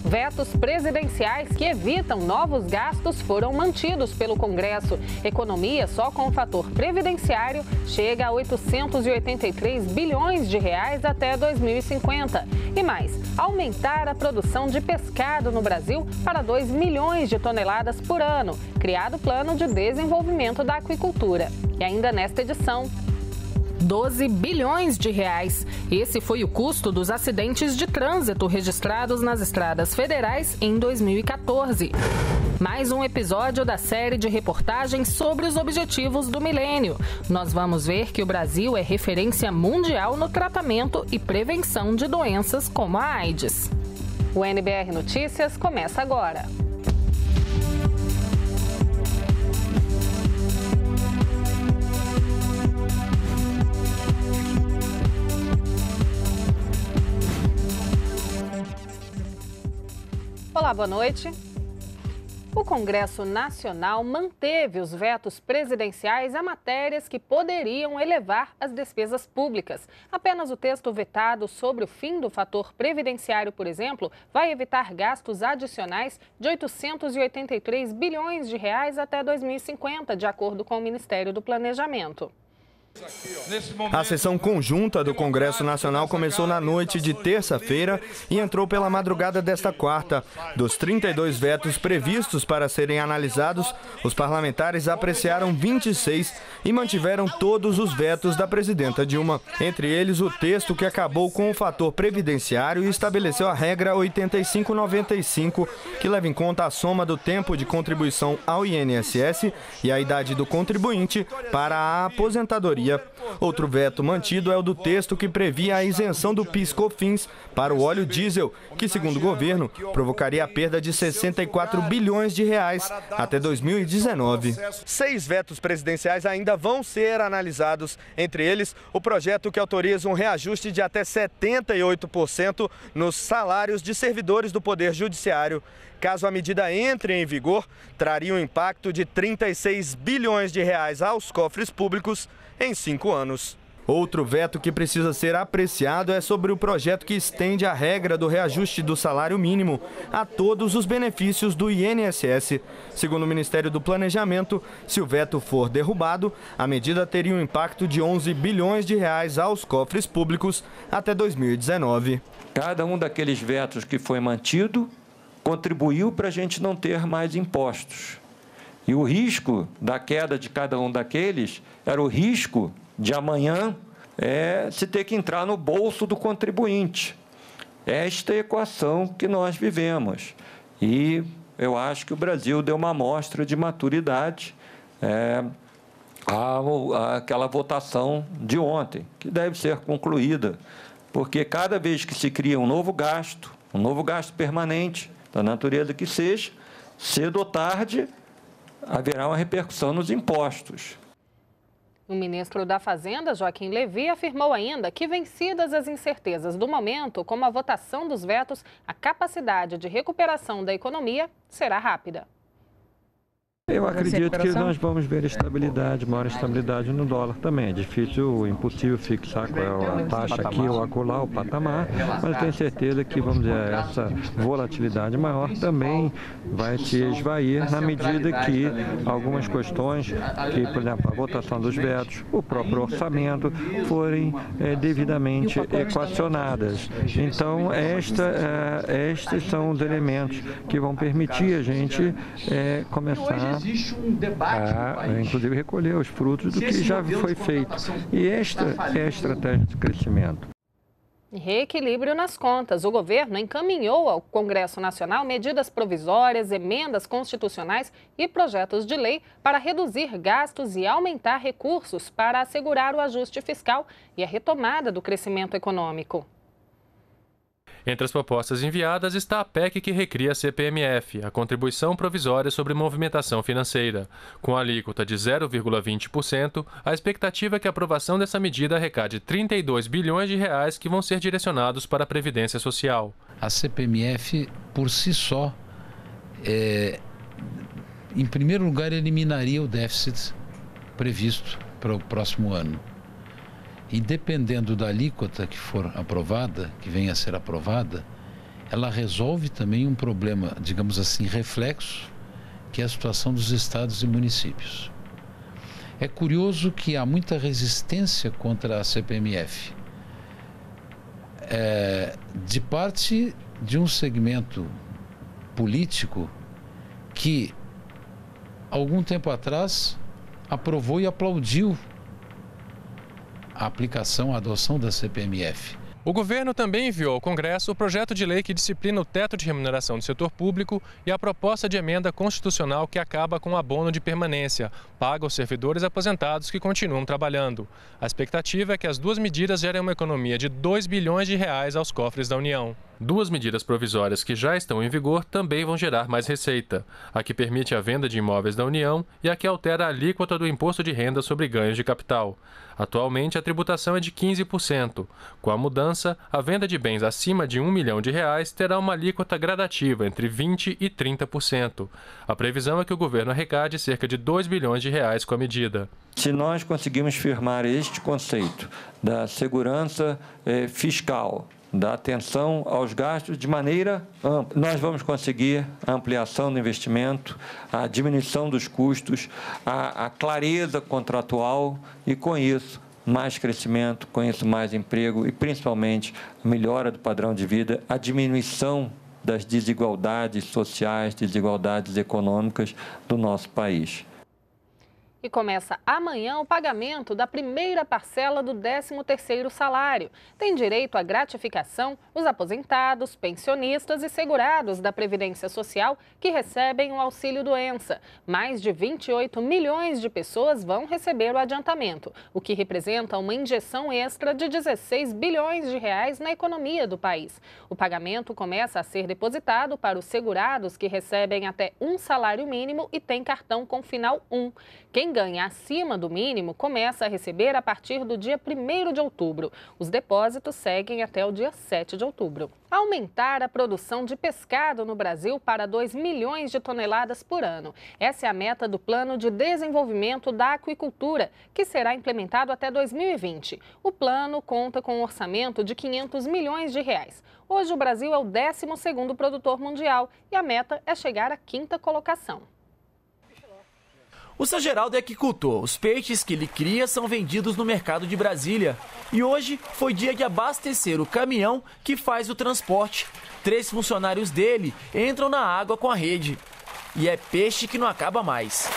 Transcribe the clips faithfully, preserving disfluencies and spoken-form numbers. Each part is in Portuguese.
Vetos presidenciais que evitam novos gastos foram mantidos pelo Congresso. Economia só com o fator previdenciário chega a oitocentos e oitenta e três bilhões de reais até dois mil e cinquenta. E mais, aumentar a produção de pescado no Brasil para dois milhões de toneladas por ano. Criado o Plano de Desenvolvimento da Aquicultura. E ainda nesta edição, doze bilhões de reais. Esse foi o custo dos acidentes de trânsito registrados nas estradas federais em dois mil e quatorze. Mais um episódio da série de reportagens sobre os objetivos do milênio. Nós vamos ver que o Brasil é referência mundial no tratamento e prevenção de doenças como a AIDS. O N B R Notícias começa agora. Olá, boa noite. O Congresso Nacional manteve os vetos presidenciais a matérias que poderiam elevar as despesas públicas. Apenas o texto vetado sobre o fim do fator previdenciário, por exemplo, vai evitar gastos adicionais de oitocentos e oitenta e três bilhões de reais até dois mil e cinquenta, de acordo com o Ministério do Planejamento. A sessão conjunta do Congresso Nacional começou na noite de terça-feira e entrou pela madrugada desta quarta. Dos trinta e dois vetos previstos para serem analisados, os parlamentares apreciaram vinte e seis e mantiveram todos os vetos da presidenta Dilma. Entre eles, o texto que acabou com o fator previdenciário e estabeleceu a regra oitenta e cinco noventa e cinco, que leva em conta a soma do tempo de contribuição ao I N S S e a idade do contribuinte para a aposentadoria. Outro veto mantido é o do texto que previa a isenção do PIS/COFINS para o óleo diesel, que, segundo o governo, provocaria a perda de sessenta e quatro bilhões de reais até dois mil e dezenove. Seis vetos presidenciais ainda vão ser analisados, entre eles o projeto que autoriza um reajuste de até setenta e oito por cento nos salários de servidores do Poder Judiciário. Caso a medida entre em vigor, traria um impacto de trinta e seis bilhões de reais aos cofres públicos em cinco anos. Outro veto que precisa ser apreciado é sobre o projeto que estende a regra do reajuste do salário mínimo a todos os benefícios do I N S S. Segundo o Ministério do Planejamento, se o veto for derrubado, a medida teria um impacto de onze bilhões de reais aos cofres públicos até dois mil e dezenove. Cada um daqueles vetos que foi mantido contribuiu para a gente não ter mais impostos. E o risco da queda de cada um daqueles era o risco de amanhã é, se ter que entrar no bolso do contribuinte. Esta é a equação que nós vivemos. E eu acho que o Brasil deu uma amostra de maturidade é, à, àquela votação de ontem, que deve ser concluída, porque cada vez que se cria um novo gasto, um novo gasto permanente, da natureza que seja, cedo ou tarde, haverá uma repercussão nos impostos. O ministro da Fazenda, Joaquim Levy, afirmou ainda que, vencidas as incertezas do momento, como a votação dos vetos, a capacidade de recuperação da economia será rápida. Eu acredito que nós vamos ver estabilidade, maior estabilidade no dólar também. É difícil, impossível fixar qual é a taxa aqui ou acolá, o patamar, mas tenho certeza que, vamos dizer, essa volatilidade maior também vai se esvair na medida que algumas questões, que, por exemplo, a votação dos vetos, o próprio orçamento, forem é, devidamente equacionadas. Então, esta, é, estes são os elementos que vão permitir a gente é, começar a, inclusive, recolher os frutos do que já foi feito. E esta é a estratégia de crescimento. Reequilíbrio nas contas. O governo encaminhou ao Congresso Nacional medidas provisórias, emendas constitucionais e projetos de lei para reduzir gastos e aumentar recursos para assegurar o ajuste fiscal e a retomada do crescimento econômico. Entre as propostas enviadas está a P E C que recria a C P M F, a Contribuição Provisória sobre Movimentação Financeira. Com a alíquota de zero vírgula vinte por cento, a expectativa é que a aprovação dessa medida arrecade trinta e dois bilhões de reais que vão ser direcionados para a Previdência Social. A C P M F, por si só, é, em primeiro lugar, eliminaria o déficit previsto para o próximo ano. E dependendo da alíquota que for aprovada, que venha a ser aprovada, ela resolve também um problema, digamos assim, reflexo, que é a situação dos estados e municípios. É curioso que há muita resistência contra a C P M F, é, de parte de um segmento político que, algum tempo atrás, aprovou e aplaudiu a aplicação, a adoção da C P M F. O governo também enviou ao Congresso o projeto de lei que disciplina o teto de remuneração do setor público e a proposta de emenda constitucional que acaba com o abono de permanência, pago aos servidores aposentados que continuam trabalhando. A expectativa é que as duas medidas gerem uma economia de dois bilhões de reais aos cofres da União. Duas medidas provisórias que já estão em vigor também vão gerar mais receita. A que permite a venda de imóveis da União e a que altera a alíquota do imposto de renda sobre ganhos de capital. Atualmente, a tributação é de quinze por cento. Com a mudança, a venda de bens acima de um milhão de reais terá uma alíquota gradativa entre vinte por cento e trinta por cento. A previsão é que o governo arrecade cerca de dois bilhões de reais com a medida. Se nós conseguirmos firmar este conceito da segurança eh, fiscal, da atenção aos gastos de maneira ampla, nós vamos conseguir a ampliação do investimento, a diminuição dos custos, a, a clareza contratual e, com isso, mais crescimento, com isso, mais emprego e, principalmente, a melhora do padrão de vida, a diminuição das desigualdades sociais, desigualdades econômicas do nosso país. E começa amanhã o pagamento da primeira parcela do décimo terceiro salário. Tem direito à gratificação os aposentados, pensionistas e segurados da Previdência Social que recebem o auxílio-doença. Mais de vinte e oito milhões de pessoas vão receber o adiantamento, o que representa uma injeção extra de dezesseis bilhões de reais na economia do país. O pagamento começa a ser depositado para os segurados que recebem até um salário mínimo e têm cartão com final um. Quem ganha acima do mínimo começa a receber a partir do dia primeiro de outubro. Os depósitos seguem até o dia sete de outubro. Aumentar a produção de pescado no Brasil para dois milhões de toneladas por ano. Essa é a meta do Plano de Desenvolvimento da Aquicultura, que será implementado até dois mil e vinte. O plano conta com um orçamento de quinhentos milhões de reais. Hoje o Brasil é o décimo segundo produtor mundial e a meta é chegar à quinta colocação. O seu Geraldo é aquicultor. Os peixes que ele cria são vendidos no mercado de Brasília. E hoje foi dia de abastecer o caminhão que faz o transporte. Três funcionários dele entram na água com a rede. E é peixe que não acaba mais.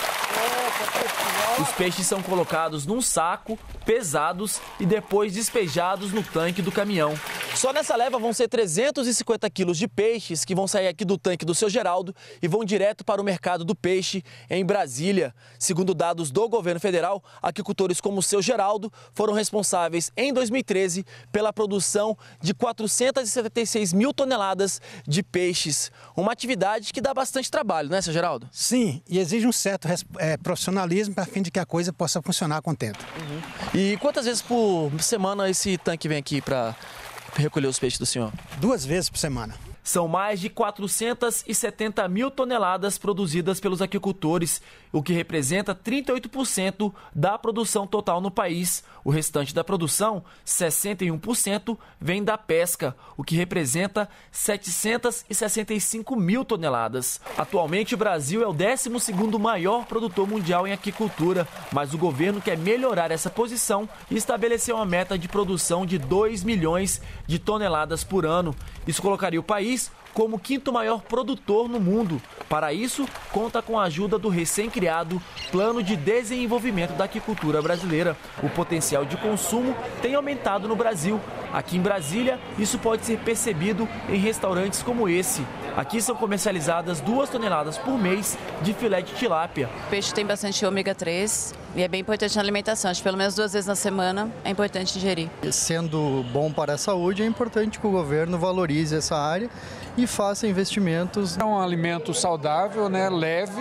Os peixes são colocados num saco, pesados e depois despejados no tanque do caminhão. Só nessa leva vão ser trezentos e cinquenta quilos de peixes que vão sair aqui do tanque do seu Geraldo e vão direto para o mercado do peixe em Brasília. Segundo dados do governo federal, aquicultores como o seu Geraldo foram responsáveis em dois mil e treze pela produção de quatrocentas e setenta e seis mil toneladas de peixes. Uma atividade que dá bastante trabalho, né, seu Geraldo? Sim, e exige um certo é, profissionalismo para fim de que a coisa possa funcionar com tempo. Uhum. E quantas vezes por semana esse tanque vem aqui para recolher os peixes do senhor? Duas vezes por semana. São mais de quatrocentas e setenta mil toneladas produzidas pelos aquicultores, o que representa trinta e oito por cento da produção total no país. O restante da produção, sessenta e um por cento, vem da pesca, o que representa setecentas e sessenta e cinco mil toneladas. Atualmente, o Brasil é o décimo segundo maior produtor mundial em aquicultura, mas o governo quer melhorar essa posição e estabeleceu uma meta de produção de dois milhões de toneladas por ano. Isso colocaria o país como o quinto maior produtor no mundo. Para isso, conta com a ajuda do recém-criado Plano de Desenvolvimento da Aquicultura Brasileira. O potencial de consumo tem aumentado no Brasil. Aqui em Brasília, isso pode ser percebido em restaurantes como esse. Aqui são comercializadas duas toneladas por mês de filé de tilápia. O peixe tem bastante ômega três e é bem importante na alimentação. Acho que pelo menos duas vezes na semana é importante ingerir. Sendo bom para a saúde, é importante que o governo valorize essa área e faça investimentos. É um alimento saudável, né, leve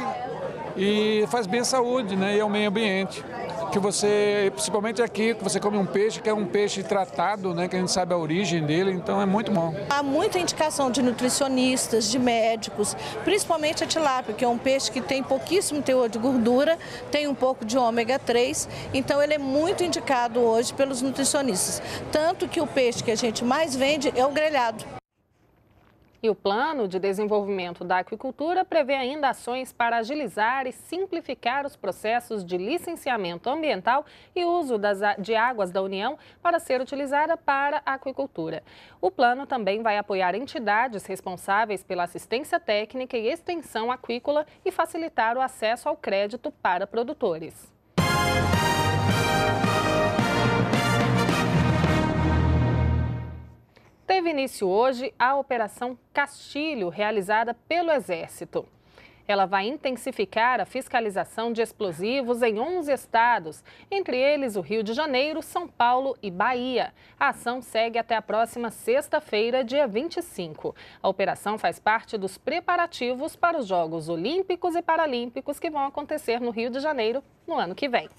e faz bem à saúde, né, e ao meio ambiente. Que você, principalmente aqui, que você come um peixe que é um peixe tratado, né, que a gente sabe a origem dele, então é muito bom. Há muita indicação de nutricionistas, de médicos, principalmente a tilápia, que é um peixe que tem pouquíssimo teor de gordura, tem um pouco de ômega três, então ele é muito indicado hoje pelos nutricionistas. Tanto que o peixe que a gente mais vende é o grelhado. E o Plano de Desenvolvimento da Aquicultura prevê ainda ações para agilizar e simplificar os processos de licenciamento ambiental e uso das, de águas da União para ser utilizada para a aquicultura. O plano também vai apoiar entidades responsáveis pela assistência técnica e extensão aquícola e facilitar o acesso ao crédito para produtores. Teve início hoje a Operação Castilho, realizada pelo Exército. Ela vai intensificar a fiscalização de explosivos em onze estados, entre eles o Rio de Janeiro, São Paulo e Bahia. A ação segue até a próxima sexta-feira, dia vinte e cinco. A operação faz parte dos preparativos para os Jogos Olímpicos e Paralímpicos que vão acontecer no Rio de Janeiro no ano que vem.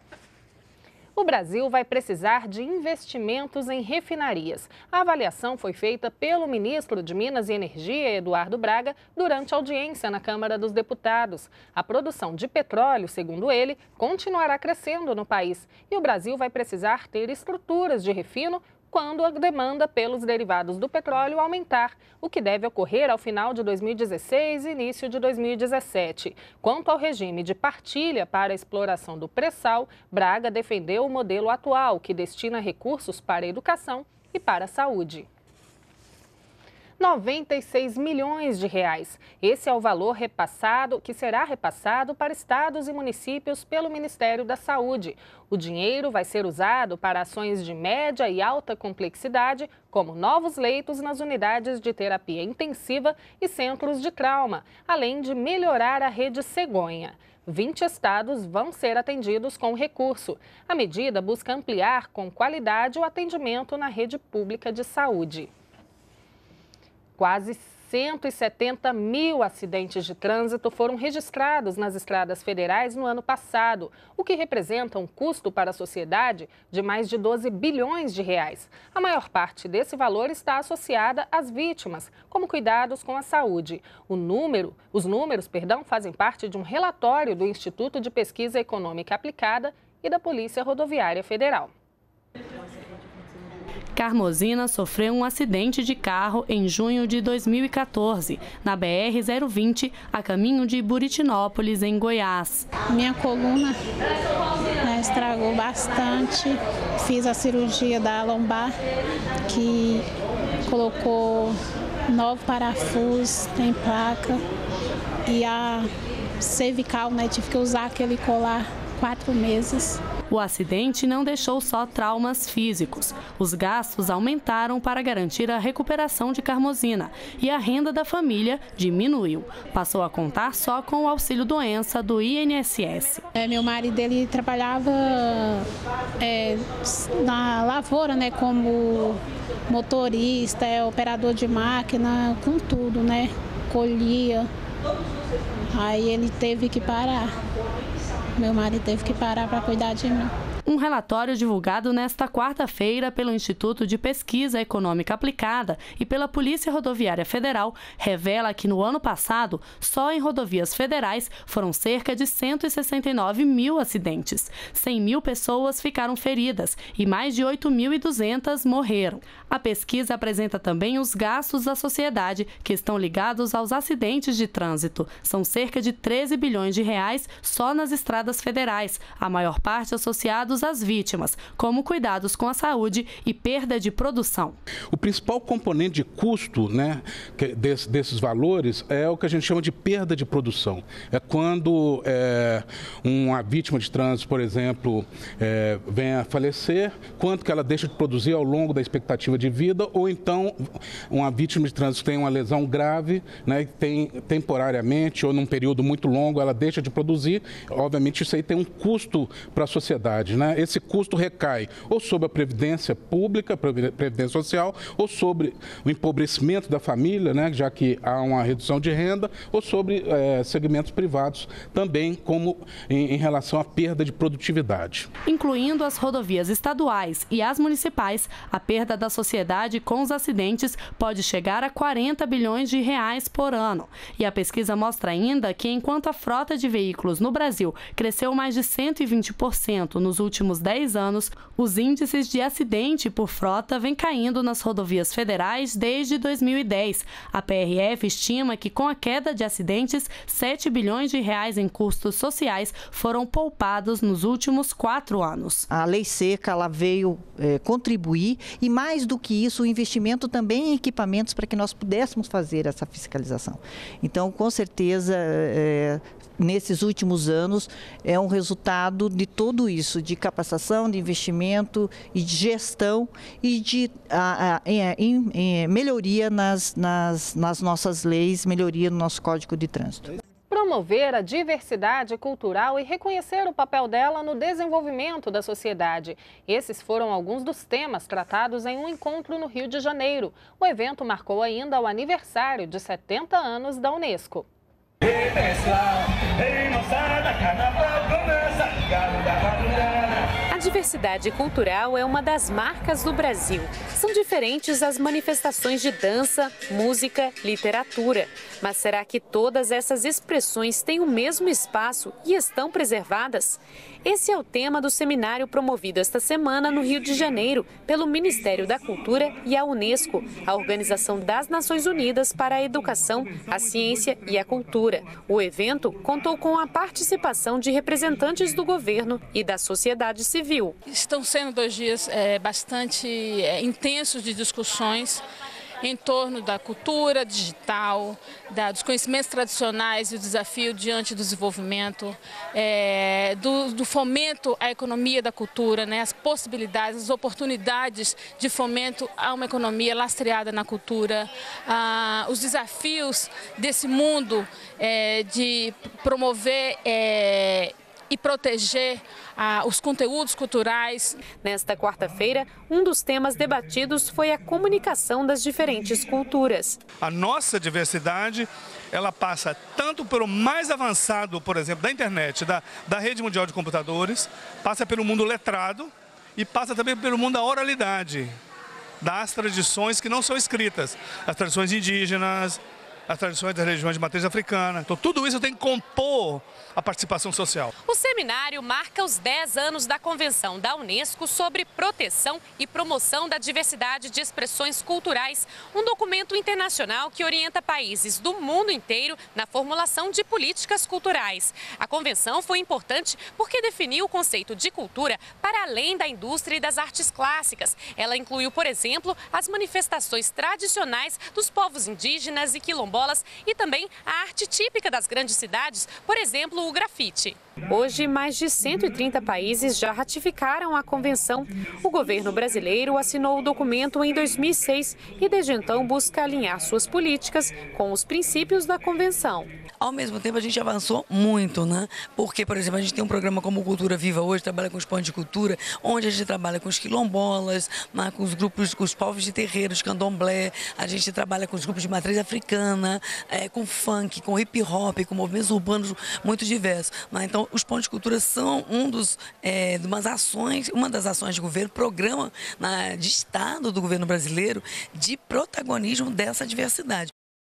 O Brasil vai precisar de investimentos em refinarias. A avaliação foi feita pelo ministro de Minas e Energia, Eduardo Braga, durante a audiência na Câmara dos Deputados. A produção de petróleo, segundo ele, continuará crescendo no país e o Brasil vai precisar ter estruturas de refino quando a demanda pelos derivados do petróleo aumentar, o que deve ocorrer ao final de dois mil e dezesseis e início de dois mil e dezessete. Quanto ao regime de partilha para a exploração do pré-sal, Braga defendeu o modelo atual, que destina recursos para a educação e para a saúde. noventa e seis milhões de reais. Esse é o valor repassado, que será repassado para estados e municípios pelo Ministério da Saúde. O dinheiro vai ser usado para ações de média e alta complexidade, como novos leitos nas unidades de terapia intensiva e centros de trauma, além de melhorar a rede cegonha. vinte estados vão ser atendidos com o recurso. A medida busca ampliar com qualidade o atendimento na rede pública de saúde. Quase cento e setenta mil acidentes de trânsito foram registrados nas estradas federais no ano passado, o que representa um custo para a sociedade de mais de doze bilhões de reais. A maior parte desse valor está associada às vítimas, como cuidados com a saúde. O número, os números, perdão, fazem parte de um relatório do Instituto de Pesquisa Econômica Aplicada e da Polícia Rodoviária Federal. Carmozina sofreu um acidente de carro em junho de dois mil e quatorze, na B R zero vinte, a caminho de Buritinópolis, em Goiás. Minha coluna, né, estragou bastante. Fiz a cirurgia da lombar, que colocou nove parafusos, tem placa. E a cervical, né, tive que usar aquele colar quatro meses. O acidente não deixou só traumas físicos. Os gastos aumentaram para garantir a recuperação de Carmozina e a renda da família diminuiu. Passou a contar só com o auxílio-doença do I N S S. É, meu marido ele trabalhava é, na lavoura, né, como motorista, é, operador de máquina, com tudo, né, colhia. Aí ele teve que parar. Meu marido teve que parar para cuidar de mim. Um relatório divulgado nesta quarta-feira pelo Instituto de Pesquisa Econômica Aplicada e pela Polícia Rodoviária Federal revela que no ano passado, só em rodovias federais, foram cerca de cento e sessenta e nove mil acidentes. cem mil pessoas ficaram feridas e mais de oito mil e duzentas morreram. A pesquisa apresenta também os gastos da sociedade que estão ligados aos acidentes de trânsito. São cerca de treze bilhões de reais só nas estradas federais, a maior parte associados às vítimas, como cuidados com a saúde e perda de produção. O principal componente de custo, né, desse, desses valores é o que a gente chama de perda de produção. É quando é, uma vítima de trânsito, por exemplo, é, vem a falecer, quanto que ela deixa de produzir ao longo da expectativa de vida, ou então uma vítima de trânsito tem uma lesão grave, né, tem temporariamente ou num período muito longo ela deixa de produzir. Obviamente isso aí tem um custo para a sociedade, né? Esse custo recai ou sobre a previdência pública, previdência social, ou sobre o empobrecimento da família, né, já que há uma redução de renda, ou sobre é, segmentos privados também, como em, em relação à perda de produtividade. Incluindo as rodovias estaduais e as municipais, a perda da sociedade com os acidentes pode chegar a quarenta bilhões de reais por ano. E a pesquisa mostra ainda que enquanto a frota de veículos no Brasil cresceu mais de cento e vinte por cento nos últimos últimos dez anos, os índices de acidente por frota vêm caindo nas rodovias federais desde dois mil e dez. A P R F estima que, com a queda de acidentes, sete bilhões de reais em custos sociais foram poupados nos últimos quatro anos. A lei seca ela veio é, contribuir e, mais do que isso, o investimento também em equipamentos para que nós pudéssemos fazer essa fiscalização. Então, com certeza, é, nesses últimos anos, é um resultado de tudo isso, de capacitação, de investimento e de gestão e de a, a, em, em melhoria nas, nas, nas nossas leis, melhoria no nosso Código de Trânsito. Promover a diversidade cultural e reconhecer o papel dela no desenvolvimento da sociedade. Esses foram alguns dos temas tratados em um encontro no Rio de Janeiro. O evento marcou ainda o aniversário de setenta anos da Unesco. A diversidade cultural é uma das marcas do Brasil. São diferentes as manifestações de dança, música, literatura. Mas será que todas essas expressões têm o mesmo espaço e estão preservadas? Esse é o tema do seminário promovido esta semana no Rio de Janeiro pelo Ministério da Cultura e a Unesco, a Organização das Nações Unidas para a Educação, a Ciência e a Cultura. O evento contou com a participação de representantes do governo e da sociedade civil. Estão sendo dois dias é, bastante é, intensos de discussões em torno da cultura digital, da, dos conhecimentos tradicionais e o desafio diante do desenvolvimento, é, do, do fomento à economia da cultura, né, as possibilidades, as oportunidades de fomento a uma economia lastreada na cultura, ah, os desafios desse mundo é, de promover é, e proteger ah, os conteúdos culturais. Nesta quarta-feira, um dos temas debatidos foi a comunicação das diferentes culturas. A nossa diversidade, ela passa tanto pelo mais avançado, por exemplo, da internet, da, da rede mundial de computadores, passa pelo mundo letrado e passa também pelo mundo da oralidade, das tradições que não são escritas, as tradições indígenas, as tradições das regiões de matriz africana. Então, tudo isso tem que compor a participação social. O seminário marca os dez anos da Convenção da Unesco sobre proteção e promoção da diversidade de expressões culturais, um documento internacional que orienta países do mundo inteiro na formulação de políticas culturais. A convenção foi importante porque definiu o conceito de cultura para além da indústria e das artes clássicas. Ela incluiu, por exemplo, as manifestações tradicionais dos povos indígenas e quilombolas e também a arte típica das grandes cidades, por exemplo, o grafite. Hoje, mais de cento e trinta países já ratificaram a convenção. O governo brasileiro assinou o documento em dois mil e seis e desde então busca alinhar suas políticas com os princípios da convenção. Ao mesmo tempo, a gente avançou muito, né? Porque, por exemplo, a gente tem um programa como Cultura Viva hoje, trabalha com os pontos de cultura, onde a gente trabalha com os quilombolas, né? com os grupos, com os povos de terreiros, candomblé, a gente trabalha com os grupos de matriz africana, é, com funk, com hip hop, com movimentos urbanos muito diversos. Né? Então, os pontos de cultura são um dos, é, de umas ações, uma das ações de governo, programa né, de Estado do governo brasileiro de protagonismo dessa diversidade.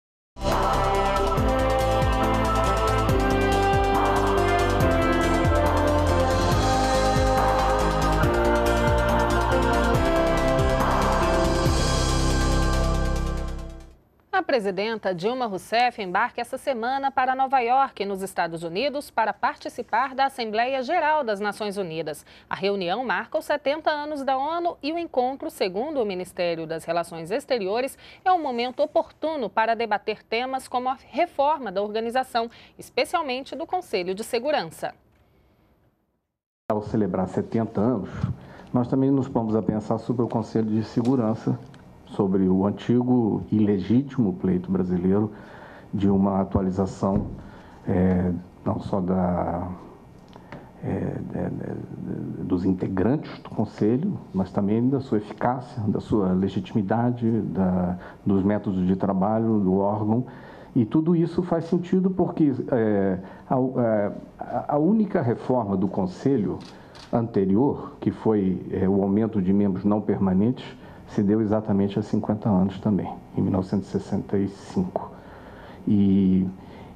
A presidenta Dilma Rousseff embarca essa semana para Nova York, nos Estados Unidos, para participar da Assembleia Geral das Nações Unidas. A reunião marca os setenta anos da ONU e o encontro, segundo o Ministério das Relações Exteriores, é um momento oportuno para debater temas como a reforma da organização, especialmente do Conselho de Segurança. Ao celebrar setenta anos, nós também nos pomos a pensar sobre o Conselho de Segurança, sobre o antigo e legítimo pleito brasileiro de uma atualização é, não só da, é, é, dos integrantes do Conselho, mas também da sua eficácia, da sua legitimidade, da, dos métodos de trabalho do órgão. E tudo isso faz sentido porque é, a, a única reforma do Conselho anterior, que foi é, o aumento de membros não permanentes, se deu exatamente há cinquenta anos também, em mil novecentos e sessenta e cinco. E,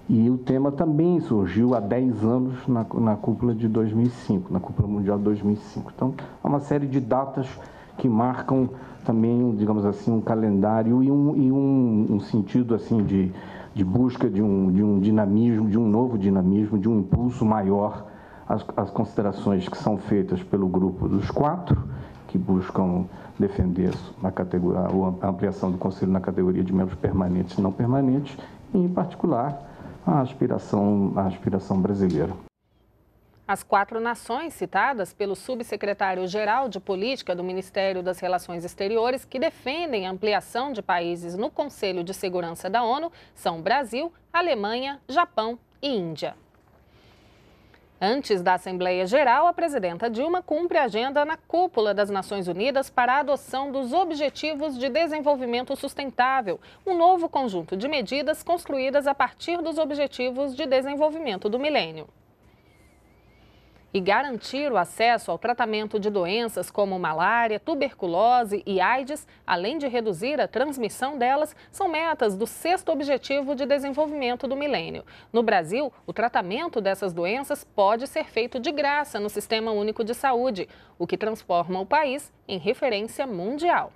E o tema também surgiu há dez anos na, na cúpula de dois mil e cinco, na cúpula mundial de dois mil e cinco. Então, há uma série de datas que marcam também, digamos assim, um calendário e um, e um, um sentido assim de, de busca de um, de um dinamismo, de um novo dinamismo, de um impulso maior às, às considerações que são feitas pelo grupo dos quatro, que buscam defender a, categoria, a ampliação do Conselho na categoria de membros permanentes e não permanentes, e, em particular, a aspiração, a aspiração brasileira. As quatro nações citadas pelo subsecretário-geral de Política do Ministério das Relações Exteriores que defendem a ampliação de países no Conselho de Segurança da ONU são Brasil, Alemanha, Japão e Índia. Antes da Assembleia Geral, a presidenta Dilma cumpre a agenda na cúpula das Nações Unidas para a adoção dos Objetivos de Desenvolvimento Sustentável, um novo conjunto de medidas construídas a partir dos Objetivos de Desenvolvimento do Milênio. E garantir o acesso ao tratamento de doenças como malária, tuberculose e AIDS, além de reduzir a transmissão delas, são metas do sexto Objetivo de Desenvolvimento do Milênio. No Brasil, o tratamento dessas doenças pode ser feito de graça no Sistema Único de Saúde, o que transforma o país em referência mundial.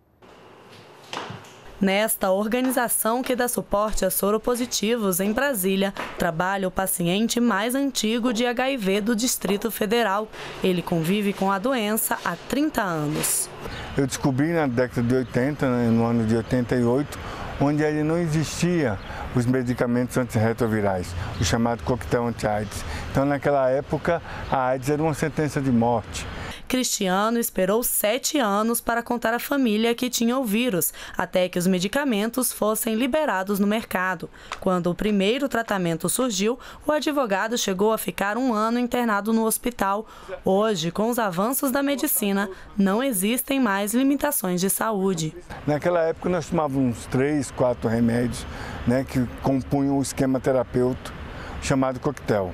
Nesta organização que dá suporte a soropositivos em Brasília, trabalha o paciente mais antigo de H I V do Distrito Federal. Ele convive com a doença há trinta anos. Eu descobri na década de oitenta, no ano de oitenta e oito, onde ainda não existia os medicamentos antirretrovirais, o chamado coquetel anti-AIDS. Então, naquela época, a AIDS era uma sentença de morte. Cristiano esperou sete anos para contar à família que tinha o vírus, até que os medicamentos fossem liberados no mercado. Quando o primeiro tratamento surgiu, o advogado chegou a ficar um ano internado no hospital. Hoje, com os avanços da medicina, não existem mais limitações de saúde. Naquela época, nós tomávamos três, quatro remédios, né, que compunham o esquema terapêutico chamado coquetel.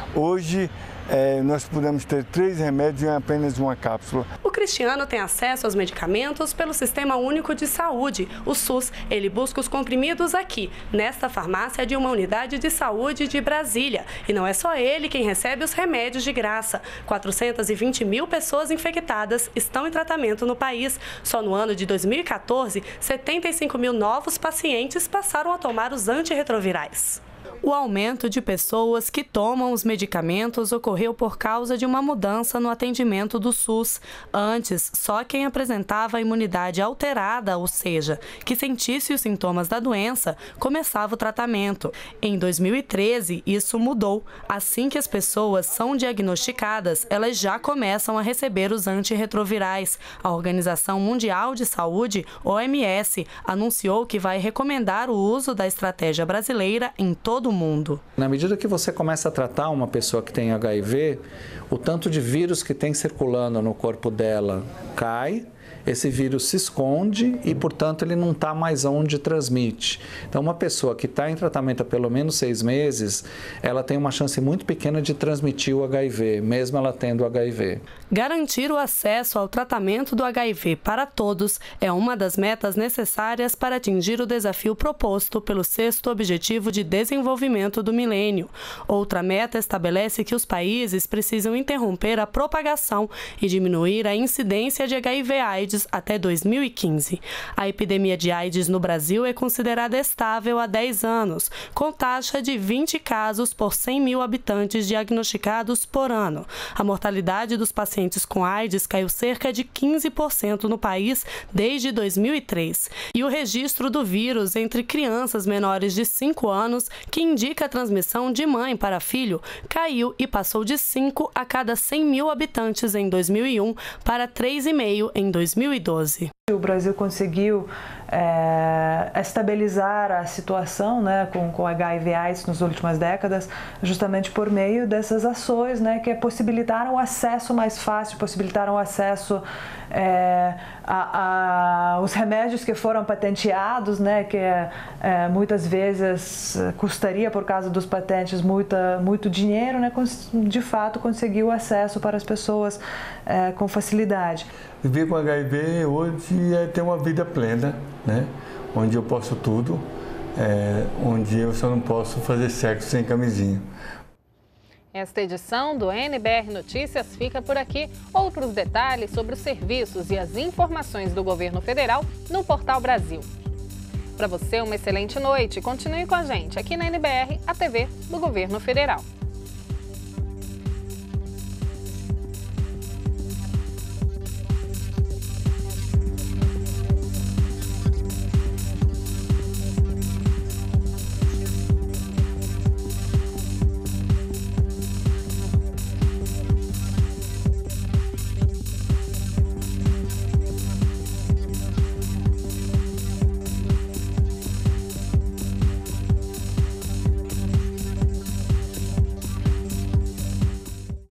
Hoje, É, nós podemos ter três remédios em apenas uma cápsula. O Cristiano tem acesso aos medicamentos pelo Sistema Único de Saúde, o SUS. Ele busca os comprimidos aqui, nesta farmácia de uma unidade de saúde de Brasília. E não é só ele quem recebe os remédios de graça. quatrocentas e vinte mil pessoas infectadas estão em tratamento no país. Só no ano de dois mil e quatorze, setenta e cinco mil novos pacientes passaram a tomar os antirretrovirais. O aumento de pessoas que tomam os medicamentos ocorreu por causa de uma mudança no atendimento do SUS. Antes, só quem apresentava a imunidade alterada, ou seja, que sentisse os sintomas da doença, começava o tratamento. Em dois mil e treze, isso mudou. Assim que as pessoas são diagnosticadas, elas já começam a receber os antirretrovirais. A Organização Mundial de Saúde, O M S, anunciou que vai recomendar o uso da estratégia brasileira em todo o mundo. Na medida que você começa a tratar uma pessoa que tem H I V, o tanto de vírus que tem circulando no corpo dela cai, esse vírus se esconde e, portanto, ele não está mais onde transmite. Então, uma pessoa que está em tratamento há pelo menos seis meses, ela tem uma chance muito pequena de transmitir o H I V, mesmo ela tendo H I V. Garantir o acesso ao tratamento do H I V para todos é uma das metas necessárias para atingir o desafio proposto pelo sexto Objetivo de Desenvolvimento do Milênio. Outra meta estabelece que os países precisam interromper a propagação e diminuir a incidência de H I V/AIDS até dois mil e quinze. A epidemia de AIDS no Brasil é considerada estável há dez anos, com taxa de vinte casos por cem mil habitantes diagnosticados por ano. A mortalidade dos pacientes com AIDS caiu cerca de quinze por cento no país desde dois mil e três. E o registro do vírus entre crianças menores de cinco anos, que indica a transmissão de mãe para filho, caiu e passou de cinco a cada cem mil habitantes em dois mil e um para três vírgula cinco em dois mil e doze. O Brasil conseguiu é, estabilizar a situação, né, com, com H I V AIDS nas últimas décadas, justamente por meio dessas ações, né, que possibilitaram o acesso mais fácil, possibilitaram o acesso é, a, a os remédios que foram patenteados, né, que é, muitas vezes custaria, por causa dos patentes, muita, muito dinheiro, né, de fato conseguiu acesso para as pessoas é, com facilidade. Viver com H I V hoje é ter uma vida plena, né? Onde eu posso tudo, é, onde eu só não posso fazer sexo sem camisinha. Esta edição do N B R Notícias fica por aqui. Outros detalhes sobre os serviços e as informações do governo federal no Portal Brasil. Para você, uma excelente noite. Continue com a gente aqui na N B R, a T V do Governo Federal.